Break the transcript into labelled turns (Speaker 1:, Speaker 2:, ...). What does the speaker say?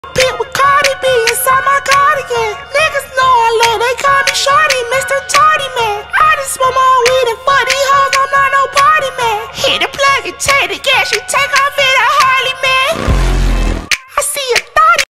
Speaker 1: Pit with Cardi B inside my cardigan. Niggas know I love, they call me Shorty, Mr. Tardy Man. I just smoke my weed and fuck these hoes, I'm not no party man. Hit the plug and take the gas, you take off in a Harley man.